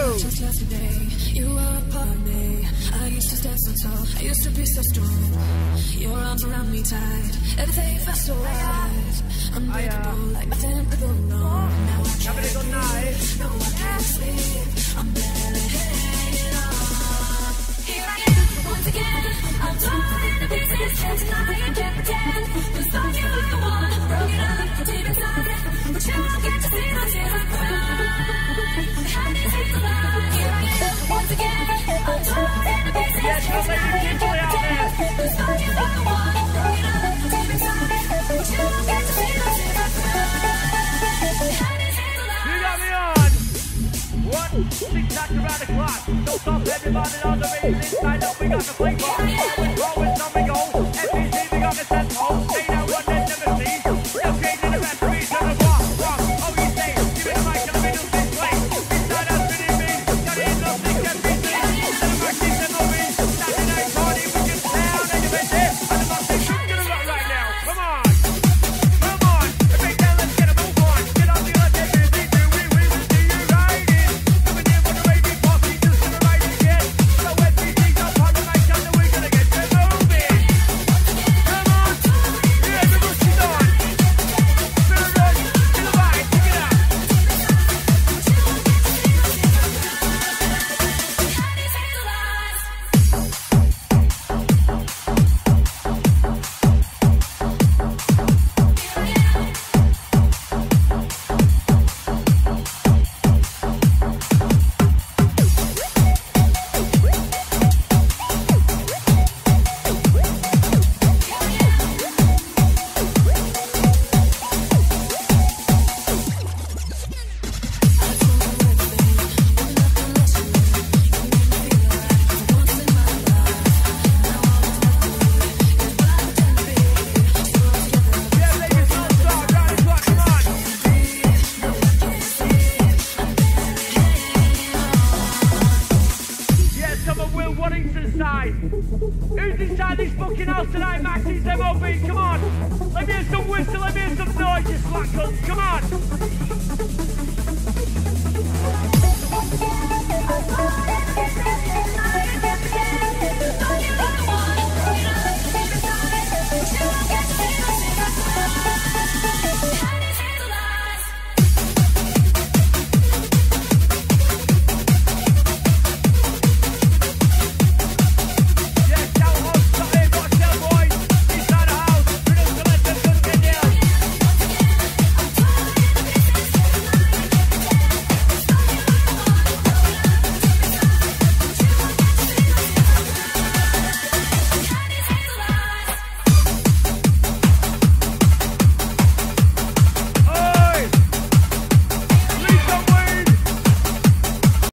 Just yesterday, you were a part of me. I used to stand so tall, I used to be so strong. Your arms around me tight, everything felt so right. Unbreakable, like nothing could go wrong. Now I can't breathe, no I can't sleep. I'm barely hanging on. Here I am, once again. I'm torn to pieces, and tonight I can't pretend. This song you were the one, broke it up deep inside. But you don't get to see the tears I cry. Behind these things alive, here I am, once again. I'm torn to pieces, and tonight I can't pretend. This song you were the one, broke it up deep inside. But you don't get to see the tears I cry. Behind these things alive. You got me on. One, tic-tac around the clock. Don't stop everybody on the race inside up. We got the play ball. We're always on the go. FBC, we got the set home. They know what they never see. They're changing the referees on the walk. Oh, you say, give me the mic in the middle this way. Inside out to the beat. Got it in the big FBC. Instead of our kids and movies. Saturday night party, we get down and you've been there. And the boss is shooting it up right now. Come on. Come on. The big down, let's get a move on. Get on the other FBC. We will see you riding. Coming in with the wavy posse, just gonna ride again. So FBC's up on the mic, and we're gonna get them moving. Come on. Yeah, the rush is on. Spirit rush, in the bike, pick it up. Yeah, ladies, don't stop, round the clock, come on. Yeah, someone will, what is inside? Who's inside this fucking house tonight, Max? It's MOB, come on. Let me hear some whistle, let me hear some noise, you slack cunts, come on.